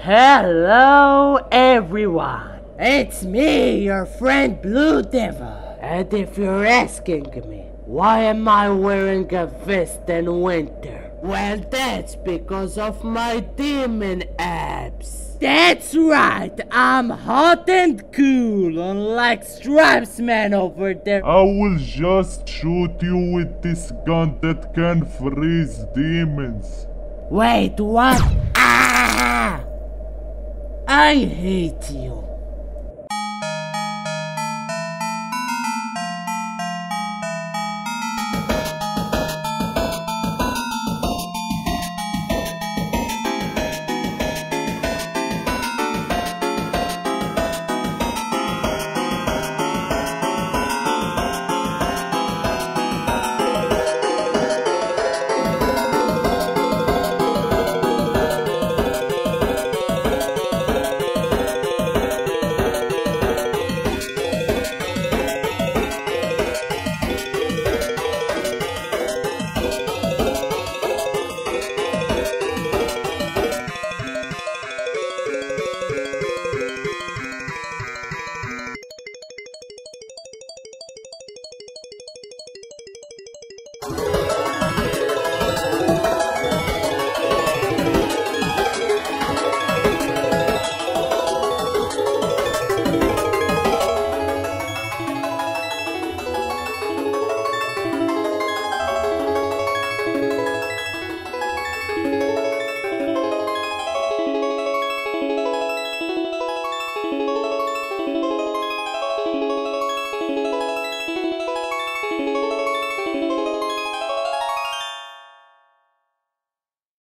Hello everyone, it's me, your friend Blue Devil. And if you're asking me, why am I wearing a vest in winter? Well, that's because of my demon abs. That's right, I'm hot and cool, unlike Stripes Man over there. I will just shoot you with this gun that can freeze demons. Wait, what? Ah! I hate you.